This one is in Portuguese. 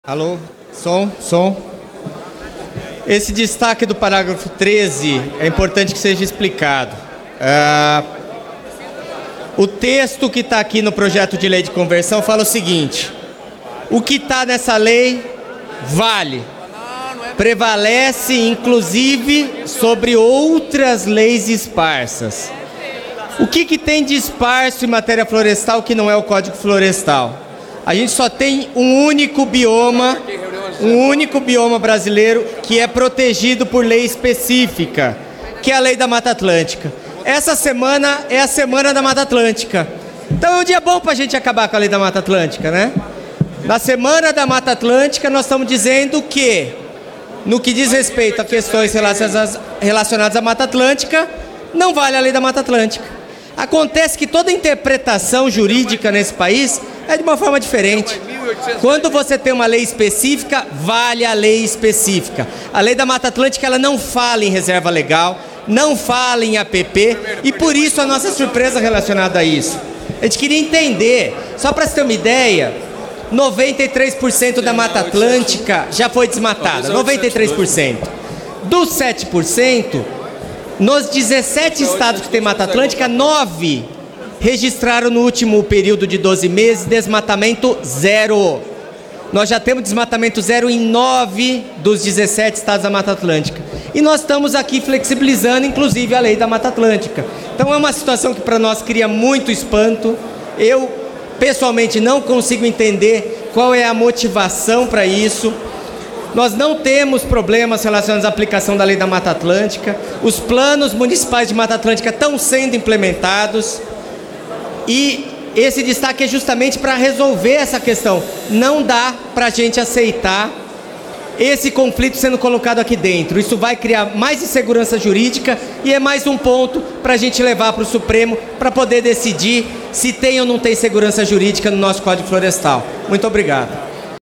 Alô? Som. Esse destaque do parágrafo 13 é importante que seja explicado. O texto que está aqui no projeto de lei de conversão fala o seguinte: o que está nessa lei vale, prevalece inclusive sobre outras leis esparsas. O que tem de esparso em matéria florestal que não é o Código Florestal? A gente só tem um único bioma brasileiro que é protegido por lei específica, que é a Lei da Mata Atlântica. Essa semana é a Semana da Mata Atlântica. Então é um dia bom para a gente acabar com a Lei da Mata Atlântica, né? Na Semana da Mata Atlântica nós estamos dizendo que, no que diz respeito a questões relacionadas à Mata Atlântica, não vale a Lei da Mata Atlântica. Acontece que toda interpretação jurídica nesse país é de uma forma diferente. Quando você tem uma lei específica, vale a lei específica. A Lei da Mata Atlântica, ela não fala em reserva legal, não fala em APP, e por isso a nossa surpresa relacionada a isso. A gente queria entender, só para você ter uma ideia, 93% da Mata Atlântica já foi desmatada, 93%. Dos 7%, nos 17 estados que tem Mata Atlântica, 9 registraram no último período de 12 meses desmatamento zero. Nós já temos desmatamento zero em 9 dos 17 estados da Mata Atlântica. E nós estamos aqui flexibilizando, inclusive, a Lei da Mata Atlântica. Então é uma situação que para nós cria muito espanto. Eu, pessoalmente, não consigo entender qual é a motivação para isso. Nós não temos problemas relacionados à aplicação da Lei da Mata Atlântica. Os planos municipais de Mata Atlântica estão sendo implementados. E esse destaque é justamente para resolver essa questão. Não dá para a gente aceitar esse conflito sendo colocado aqui dentro. Isso vai criar mais insegurança jurídica e é mais um ponto para a gente levar para o Supremo para poder decidir se tem ou não tem segurança jurídica no nosso Código Florestal. Muito obrigado.